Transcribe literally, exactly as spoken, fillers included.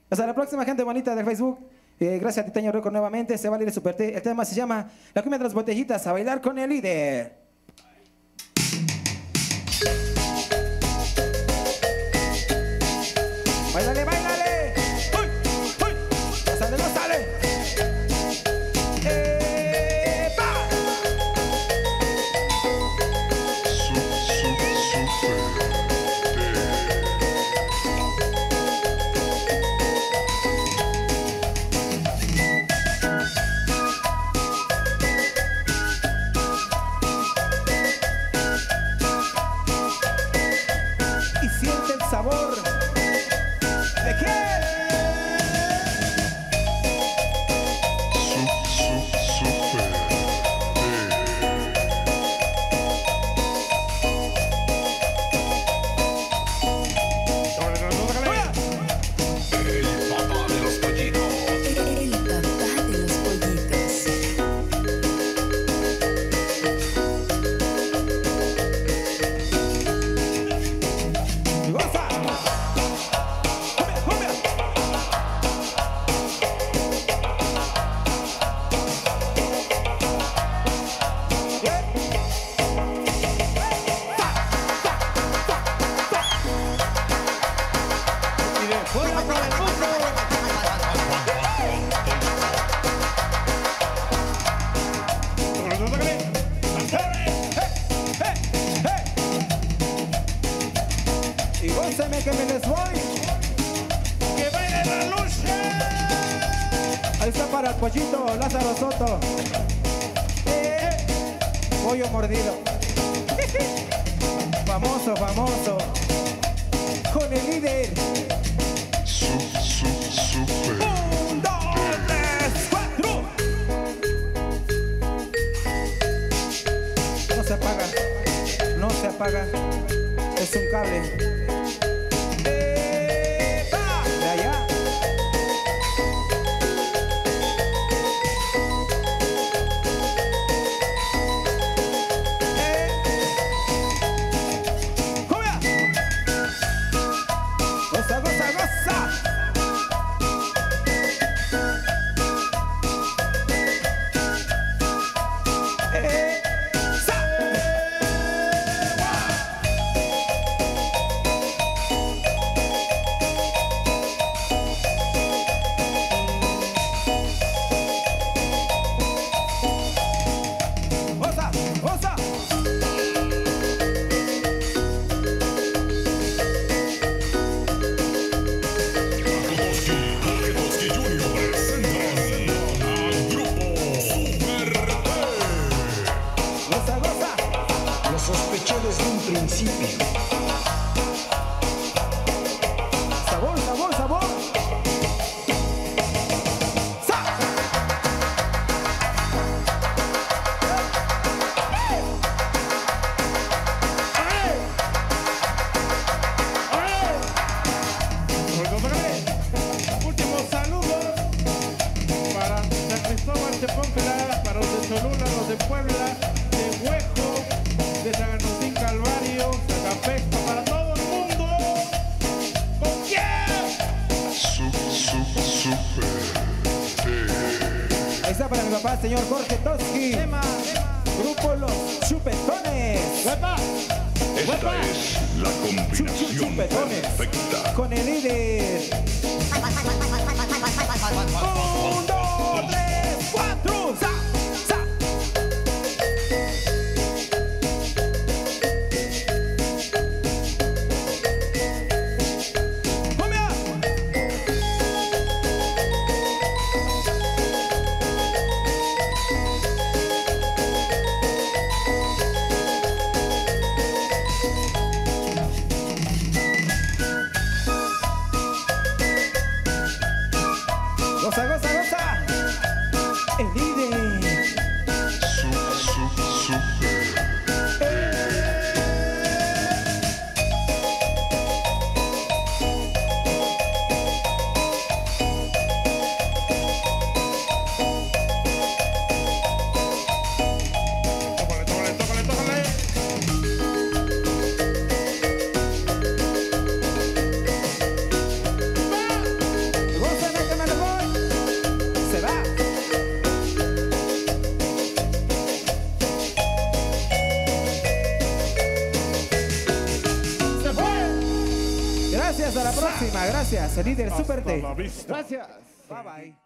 Hasta la próxima, gente bonita del Facebook. Eh, gracias a Titeño Record nuevamente. Se va a ir el Super T. El tema se llama La cumbia de las botellitas. A bailar con el líder. ¡Báilale, báilale! ¡Uy! ¡Uy! ¡No sale, no sale! ¡Epa! Y siente el sabor. ¿De qué? El papá de los pollitos. El papá de los pollitos. ¡Goza! ¡Cumbia, cumbia! Y de fuera para el mundo. Y gózame que me les voy. ¡Que baile la lucha! Ahí está para el pollito Lázaro Soto. Eh, pollo mordido. Famoso, famoso. Con el líder. Un, dos, tres, cuatro. No se apaga. No se apaga. Es un cable. ¡Epa! De allá. ¡Eh! ¡Cumbia! ¡Goza, goza, goza! ¡Eh! ¡Sa! ¡Goza, goza! Toski Junior presentan al grupo Super T. ¡Goza, goza! Lo sospeché desde un principio. ¡Sabor, sabor, sabor! ¡Sa! Último saludo para San Cristóbal de Pómpela, para los de Cholula, los de Puebla, de Huejo, de San Agustín Calvario, Zacapesta, para todo el mundo. ¿Con quién? Ahí está para mi papá, señor Jorge Toski. Tema, Grupo Los Chupetones. ¡Huepa! Esta es la Chup, chup, combinación chupetones. perfecta. Con el líder. Un, dos, tres, cuatro. ¡Sa! ¡Sa! ¡Cumbia! Goza, goza, goza. El líder. Tócale, tócale, tócale, tócale. hasta la próxima. Gracias, el líder Super Hasta T. la vista. Gracias. Bye bye.